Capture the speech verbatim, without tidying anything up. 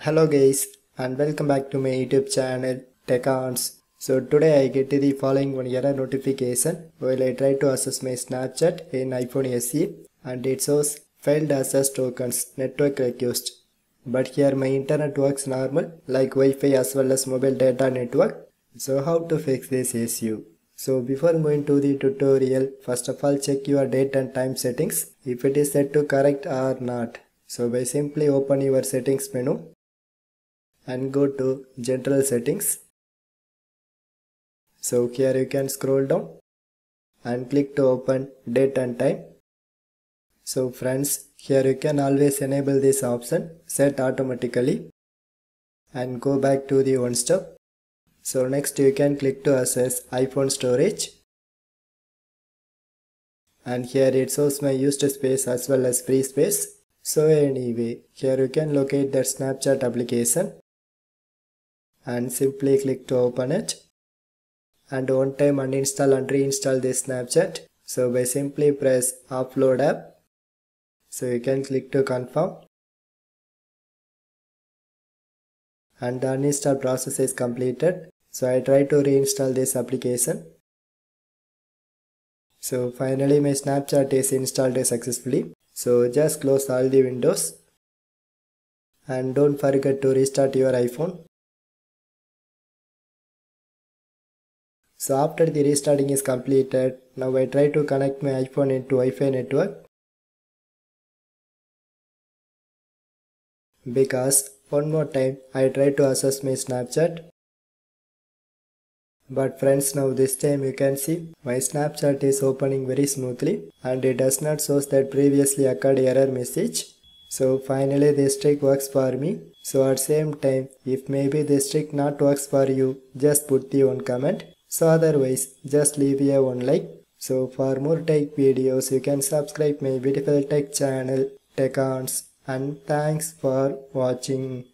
Hello guys and welcome back to my YouTube channel TechOns. So today I get the following one error notification while I try to access my Snapchat in iPhone S E and it shows failed access tokens network request. But here my internet works normal like Wi-Fi as well as mobile data network. So how to fix this issue? So before going to the tutorial, first of all check your date and time settings if it is set to correct or not. So by simply open your settings menu and go to general settings. So here you can scroll down and click to open date and time. So friends, here you can always enable this option set automatically and go back to the one step. So next you can click to access iPhone storage and here it shows my used space as well as free space. So anyway, here you can locate that Snapchat application and simply click to open it and one time uninstall and reinstall this Snapchat. So by simply press upload app, so you can click to confirm and the uninstall process is completed. So I try to reinstall this application. So finally my Snapchat is installed successfully. So just close all the windows and don't forget to restart your iPhone. So after the restarting is completed, now I try to connect my iPhone into Wi-Fi network. Because one more time I try to access my Snapchat. But friends, now this time you can see my Snapchat is opening very smoothly and it does not show that previously occurred error message. So finally this trick works for me. So at same time, if maybe this trick not works for you, just put the one comment. So otherwise, just leave a one like. So for more tech videos, you can subscribe my beautiful tech channel, TechOns, and thanks for watching.